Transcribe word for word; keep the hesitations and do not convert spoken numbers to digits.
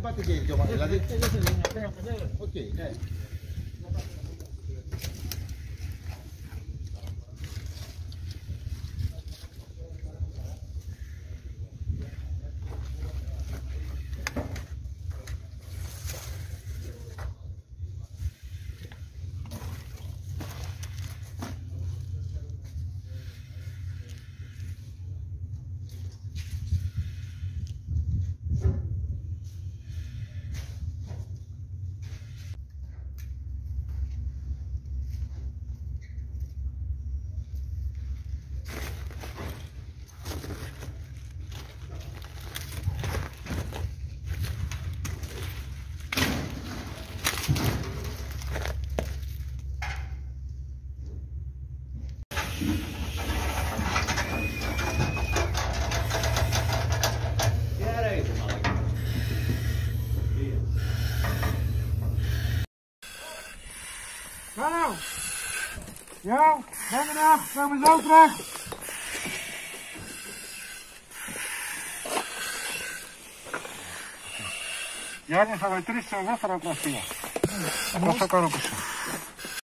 μην πάτε και πιο μακριά. Δηλαδή, οκ, ναι. Hallo! Ja, gaan we naar, gaan we zo terug. Ja, dan gaan we terug zo weg van het plastic. Dat is ook al op.